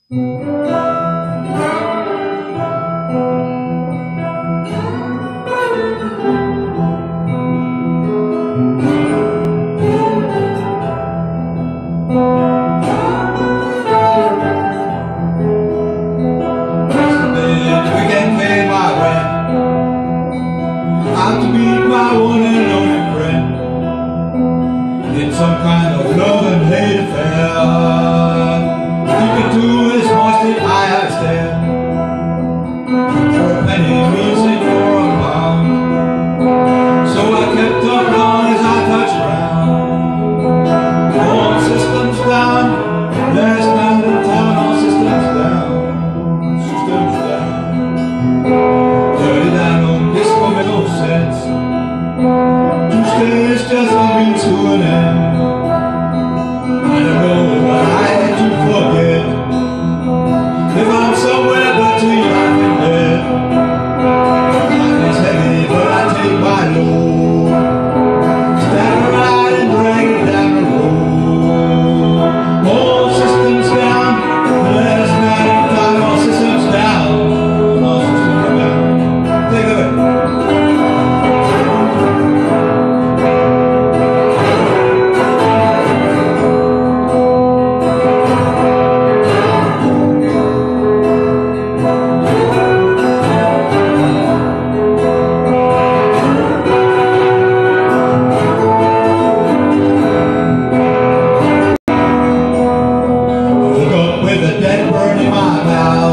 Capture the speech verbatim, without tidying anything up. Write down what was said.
It's some kind of love and hate affair. Deep into his moisted eye I stare. For a penny means it for a pound. So I kept up long as I touched ground. All systems down. Last night in town, all systems down. Systems down. Dirty down on disco made no sense. Tuesday is just a means to an end. I don't know what I had to forget. If I'm somewhere but too young and dead. Life is heavy but I take my load. Stand around and drag it down the road. All systems down. Last night in town, all systems down. All systems down. Take it away. With a dead bird in my mouth.